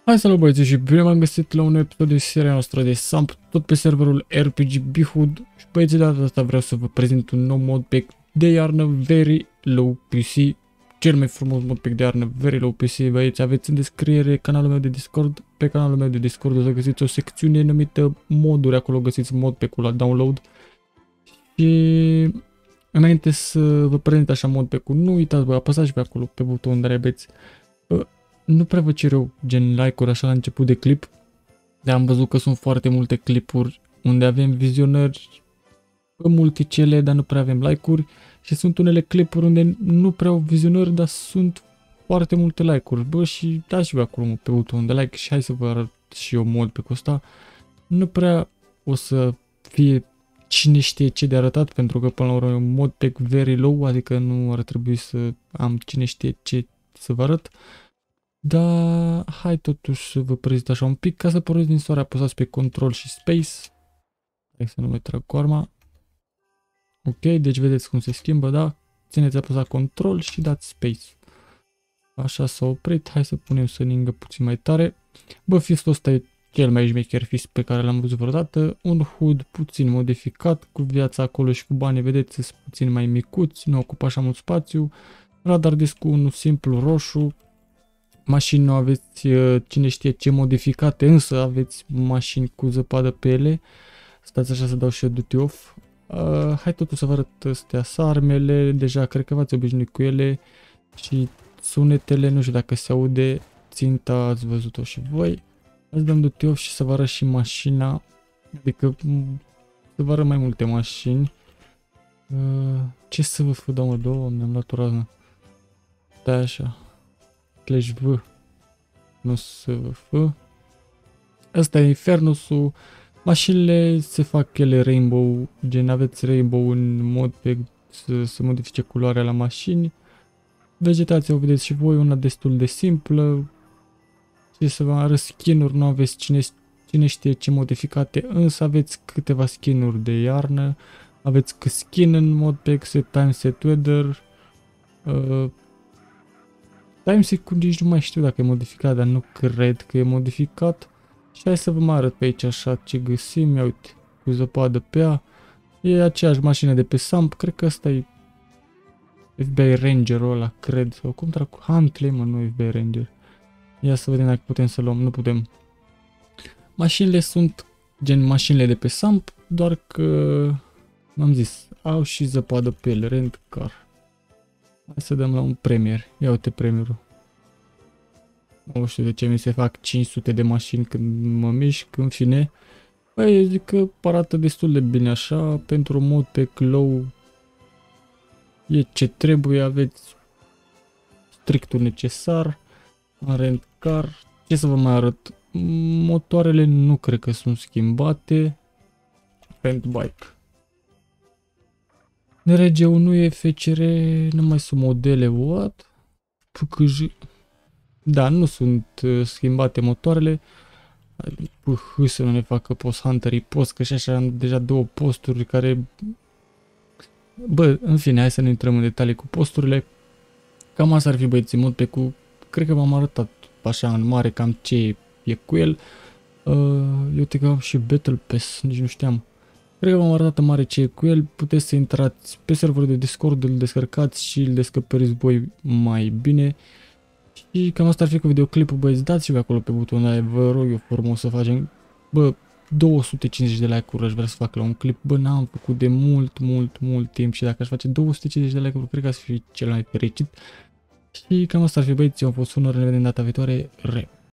Hai salut băieți și bine m-am găsit la un episod de seria noastră de Samp, tot pe serverul RPG Behood. Și băieți, de data asta vreau să vă prezint un nou modpack de iarnă very low PC. Cel mai frumos modpack de iarnă very low PC, băieți. Aveți în descriere canalul meu de Discord. Pe canalul meu de Discord o să găsiți o secțiune numită moduri, acolo găsiți modpack-ul la download. Și înainte să vă prezint așa modpack-ul, nu uitați, bă, apăsați pe acolo pe butonul de aveți. Nu prea vă cer eu gen like-uri așa la început de clip, dar am văzut că sunt foarte multe clipuri unde avem vizionări multicele, dar nu prea avem like-uri, și sunt unele clipuri unde nu prea au vizionări, dar sunt foarte multe like-uri. Bă, și dați și voi acolo pe butonul de like și hai să vă arăt și eu modpack-ul ăsta. Nu prea o să fie cine știe ce de arătat, pentru că până la urmă e un modpack very low, adică nu ar trebui să am cine știe ce să vă arăt. Da, hai totuși să vă prezint așa un pic. Ca să porniți din soare, apăsați pe Control și Space. Hai să nu mai trag cu arma. Ok, deci vedeți cum se schimbă, da? Țineți apăsat Control și dați Space. Așa s-a oprit. Hai să punem să ningă puțin mai tare. Bă, fistul ăsta e cel mai șmecher fist pe care l-am văzut vreodată. Un HUD puțin modificat, cu viața acolo și cu banii, vedeți, sunt puțin mai micuți, nu ocupă așa mult spațiu. Radar discul unul simplu roșu. Mașini nu aveți cine știe ce modificate, însă aveți mașini cu zăpadă pe ele. Stați așa să dau și eu duty off. Hai totuși să vă arăt astea armele, deja cred că v-ați obișnuit cu ele. Și sunetele, nu știu dacă se aude, ținta ați văzut-o și voi. Hai să dăm duty off și să vă arăt și mașina, adică să vă arăt mai multe mașini. Ce să vă fă, mă, doamne, am luat o raznă. Stai așa. Slash V, nu SF. Asta e Infernusul. Mașinile se fac ele rainbow, gen aveți rainbow în mod pe să modifice culoarea la mașini. Vegetația o vedeți și voi, una destul de simplă. Ce să vă arăt, skin-uri, nu aveți cine știe ce modificate, însă aveți câteva skin-uri de iarnă. Aveți skin în modpack, set time, set weather. Timesec nici nu mai știu dacă e modificat, dar nu cred că e modificat. Și hai să vă mai arăt pe aici așa ce găsim. Ia uite, cu zăpadă pe ea. E aceeași mașină de pe Samp, cred că ăsta e FBI Ranger-ul ăla, cred. Sau cum dracu? Huntley, mă, nu FBI Ranger. Ia să vedem dacă putem să luăm, nu putem. Mașinile sunt gen mașinile de pe Samp, doar că, am zis, au și zăpadă pe ele, rent car. Hai să dăm la un premier. Ia uite premierul. Nu știu de ce mi se fac 500 de mașini când mă mișc, în fine. Băi, eu zic că arată destul de bine așa. Pentru un modpack low e ce trebuie, aveți strictul necesar. În rent car. Ce să vă mai arăt? Motoarele nu cred că sunt schimbate. Rent bike. NRG-ul nu e FCR, nu mai sunt modele, what? PKJ. Da, nu sunt schimbate motoarele. Să nu ne facă post hunterii post, că și așa am deja două posturi care... Bă, în fine, hai să ne intrăm în detalii cu posturile. Cam asta ar fi, băieții, modpack-ul. Cred că v-am arătat așa în mare cam ce e cu el. Eu uite că am și Battle Pass, nici nu știam. Cred că v-am arătat în mare ce e cu el. Puteți să intrați pe serverul de Discord, îl descărcați și îl descoperiți voi mai bine. Și cam asta ar fi cu videoclipul, băieți. Dați și voi acolo pe butonul ăla, vă rog eu frumos să facem. Bă, 250 de like-uri aș vrea să fac la un clip. Bă, n-am făcut de mult timp și dacă aș face 250 de like-uri, cred că aș fi cel mai fericit. Și cam asta ar fi, băieți. Eu am fost Unor, ne vedem data viitoare.